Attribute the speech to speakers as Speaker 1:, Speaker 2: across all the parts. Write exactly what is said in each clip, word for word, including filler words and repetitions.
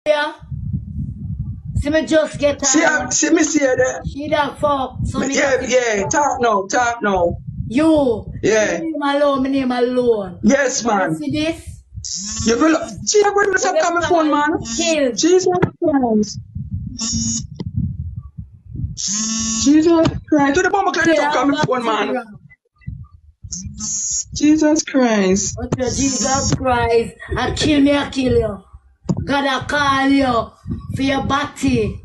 Speaker 1: Yeah. See me just get
Speaker 2: See, uh, see me see her there.
Speaker 1: She that fuck. So me
Speaker 2: Yeah, yeah. Talk now, talk now.
Speaker 1: You.
Speaker 2: Yeah.
Speaker 1: My name alone, my name alone.
Speaker 2: Yes, man.
Speaker 1: You see this?
Speaker 2: You will. See, I'm going to stop coming phone, man.
Speaker 1: Kill.
Speaker 2: Jesus Christ. Jesus Christ. To the bomb, clear stop coming phone, man. Jesus Christ.
Speaker 1: Okay, Jesus Christ. I kill me, I kill you. God, I call you for your body.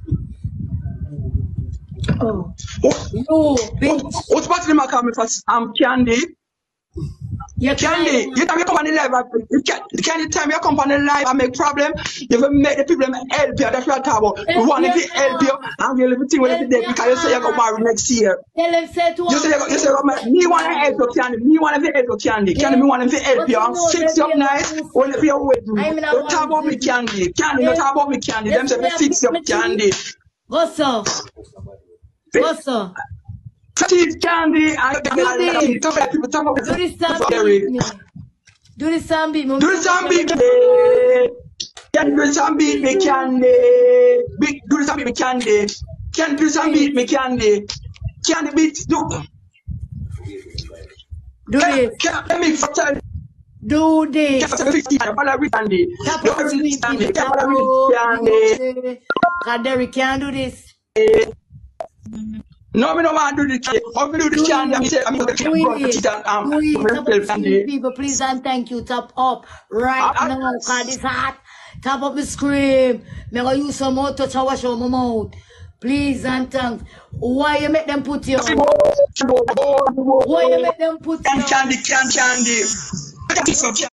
Speaker 1: Oh.
Speaker 2: What?
Speaker 1: You, bitch.
Speaker 2: What, what's battery my coming for? I'm Candy.
Speaker 1: You
Speaker 2: Candy, you time you come on the live, you can Candy time you come on the live and make problem, you will make the people help you. That's what I'm talking about. We want to help you and you'll everything with everything because you say you're going to marry next year.
Speaker 1: Tell him say to
Speaker 2: You say you say me want to help you, Candy. Me want to help you, Candy. Candy, me want to help you and fix you up nice when you your wedding. Don't talk about me, Candy. Candy, don't talk about me, Candy. Them say fix you up, Candy.
Speaker 1: What's up? What's up?
Speaker 2: Teeth Candy and talk about people talk about
Speaker 1: Do this sound beat me. Do this sound beat me.
Speaker 2: Do this sound beat me. Candy, do this sound beat me, Candy. Do this sound beat me, Candy. Candy, do this sound beat me, Candy. Candy beat. Do.
Speaker 1: Do this.
Speaker 2: Let me tell you.
Speaker 1: Do this.
Speaker 2: Candy. Candy.
Speaker 1: God, Derrick can't do this.
Speaker 2: No, I don't want to do this. I'm going to do this. I'm going to do this.
Speaker 1: People, please and thank you. Top up right now. Because it's hot. Top up the scream. I'm going to use some more touch and wash out my mouth. Please and thanks. Why you make them put you? Why you make them put you?
Speaker 2: Candy, candy, candy.